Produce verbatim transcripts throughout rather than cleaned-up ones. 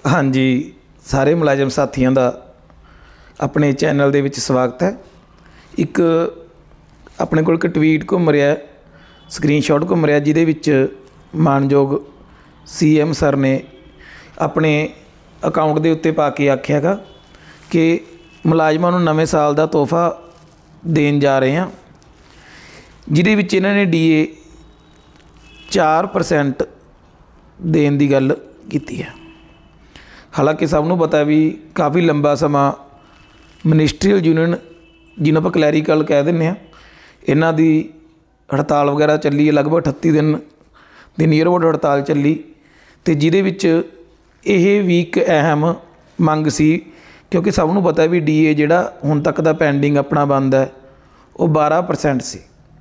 हाँ जी, सारे मुलाजम साथियों का अपने चैनल दे विच स्वागत है। एक अपने कोल एक ट्वीट घूम रहा है, स्क्रीनशॉट घूम रहा, जिहदे विच मानयोग सी एम सर ने अपने अकाउंट के उत्ते पा के आख्यागा कि मुलाजमां नूं नवें साल का तोहफा देन जा रहे हैं, जिहदे विच इन्हां ने डी ए चार परसेंट देन की गल कीती है। हालांकि सब नूं पता भी काफ़ी लंबा समा मिनिस्ट्रीयल यूनियन जिन्हों आप क्लैरीकल कह दें, इन्हां दी हड़ताल वगैरह चली है, लगभग अठत्ती दिन दी नीयर अबाउट हड़ताल चली, तो जिहदे विच यह भी एक अहम मंग सी, क्योंकि सब नूं पता भी डी ए जिहड़ा हुण तक दा पेंडिंग अपना बंद है वो बारह परसेंट सी।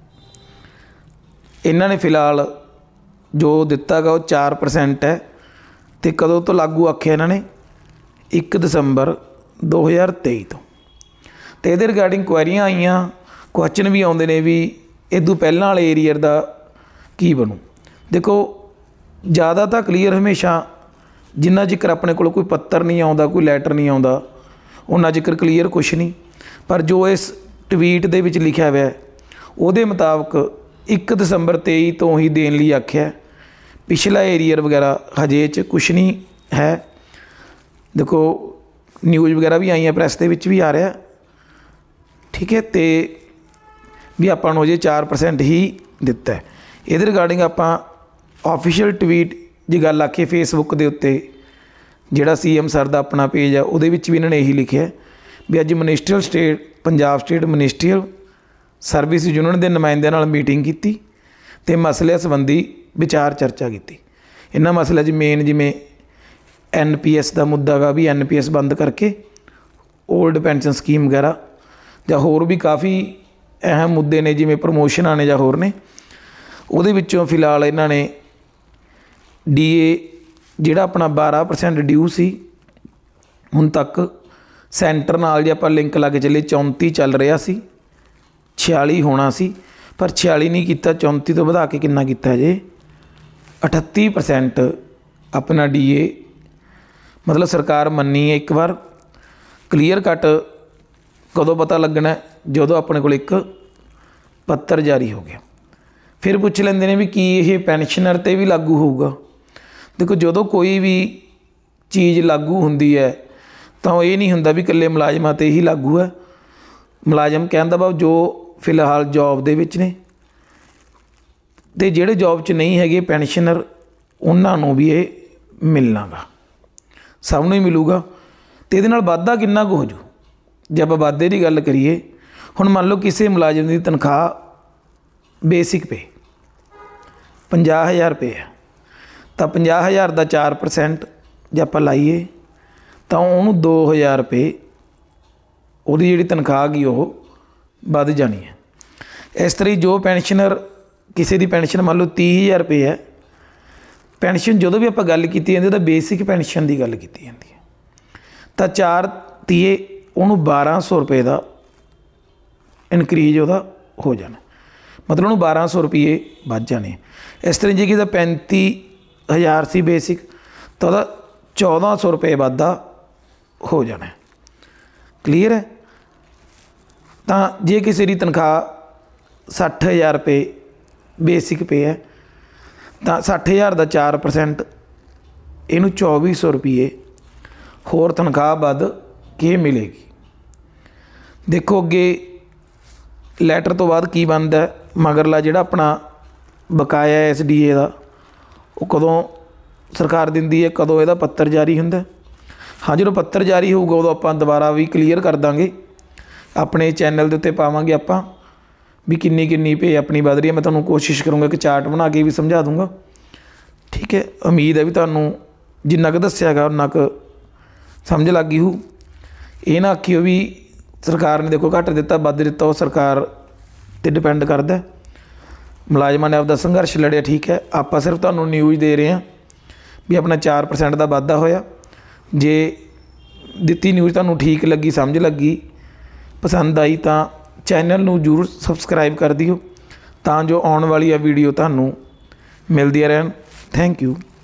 इन्हां ने फिलहाल जो दिता गा वो चार परसेंट है, तो कदों तो लागू आख्या इन्होंने एक दिसंबर दो हज़ार तेई तो तो ये रिगार्डिंग क्वेरियां आईयां, क्वेश्चन भी आउंदे ने भी इदू पहलां वाले एरीयर का की बनू। देखो ज़्यादा तो क्लीयर हमेशा जिन्ना जिक्र अपने को कोई पत्तर नहीं आता, कोई लैटर नहीं आता, उन्ना जिक्र क्लीयर कुछ नहीं। पर जो इस ट्वीट दे विच लिखा हुआ है उहदे मुताबक एक दिसंबर तेई तो ही देने लई आख्या, पिछला एरियर वगैरह हजे च कुछ नहीं है। देखो न्यूज़ वगैरह भी आई है, प्रैस के विच भी आ रहा, ठीक है, तो भी आपां नूं हजे चार परसेंट ही दिता है। ये रिगार्डिंग आपां ऑफिशियल ट्वीट जी गल आखिए फेसबुक के उत्ते जिहड़ा सी एम सर का अपना पेज है उहदे विच भी इन्होंने यही लिखा भी अज ministerial state Punjab state ministerial service union के नुमाइंदिਆਂ नाल मीटिंग की तो मसले संबंधी विचार चर्चा की। इन्हां मसलों च मेन जिमें एन पी एस का मुद्दा गा भी एन पी एस बंद करके ओल्ड पेंशन स्कीम वगैरह जां होर भी काफ़ी अहम मुद्दे ने, जिमें प्रमोशनां ने जां होर ने, उहदे विच्चों फिलहाल इन्हां ने डी ए जिहड़ा अपना बारह परसेंट ड्यू सी हुण तक सेंटर नाल जे आपां लिंक ला के चले चौंती चल रहा सी, छियाली होना सी, पर छियाली नहीं किया, चौंती तो वधा के कितना किया जे अठत्ती परसेंट अपना डी ए मतलब सरकार मन्नी है। एक बार क्लीयर कट कदों पता लगना जो अपने को एक पत्तर जारी हो गया, फिर पूछ लेंदे ने भी की ये पेनशनर ते भी लागू होगा। देखो जो कोई भी चीज़ लागू होंदी है तो ये नहीं होंदा भी कल्ले मुलाजमां ते ही लागू है। मुलाजम कहण दा भाव जो फिलहाल जॉब दे विच ने ते जिहड़े जॉब च नहीं हैगे पेनशनर उन्हां नूं भी ये मिलना गा, सब नूं ही मिलूगा। तो ये वाधा किन्ना कुछ हो जू जे आप वाधे की गल करिए, हुण मान लो किसी मुलाजम की तनख्वाह बेसिक पे पंजाह हज़ार रुपये है, तो पंजाह हज़ार का चार परसेंट जे आप लाइए तो उन्होंने दो हज़ार रुपये उहदी जिहड़ी तनख्वाह गई वो वध जानी है। इस तरह जो पेनशनर किसी की पेनशन मान लो तीह हज़ार रुपये है, पेनशन जो भी आप गल की जाती है बेसिक पेनशन की गल की जाती है, तो चार तीए उन्होंने बारह सौ रुपये का इनक्रीज वह हो जाना, मतलब उन्होंने बारह सौ रुपये बच जाने। इस तरह जे कि पैंती हज़ार सी बेसिक तो वह चौदह सौ रुपये वाधा हो जाना। क्लीयर है। तो जे किसी की तनख्वाह सठ हज़ार रुपये बेसिक पे है तो सठ हज़ार का चार परसेंट इनू चौबी सौ रुपये होर तनख्वाह वध के मिलेगी। देखो अगे लैटर तो बाद की बनता है, मगरला जिहड़ा अपना बकाया है इस डी ए का वो कदों सरकार दिंदी है, कदों इहदा पत्तर जारी हुंदा। हाँ जो पत्तर जारी होगा उदों आपां दोबारा भी क्लीयर कर देंगे, अपने चैनल के उत्ते पावांगे आपां भी किन्नी किन्नी पे अपनी वध रही है। मैं तुहानूं कोशिश करूँगा कि चार्ट बना के भी समझा दूँगा, ठीक है। उम्मीद है भी तुहानूं जिन्ना क दस्सिया गा उन्ना क समझ लग गई हो। ये ना आखियो भी सरकार ने देखो घट दिता वध दिता, वो सरकार ते डिपेंड करता। मुलाजमां ने आपदा संघर्ष लड़िया, ठीक है, आपां सिर्फ तुहानूं न्यूज़ दे रहे हैं भी अपना चार परसेंट का वाधा होया। जे दिती न्यूज़ तुहानूं ठीक लगी, समझ लगी, पसंद आई तो चैनल नूं जरूर सबसक्राइब कर दिओ तां जो आने वाली वीडियो तुहानूं मिलदी रहन। Thank you.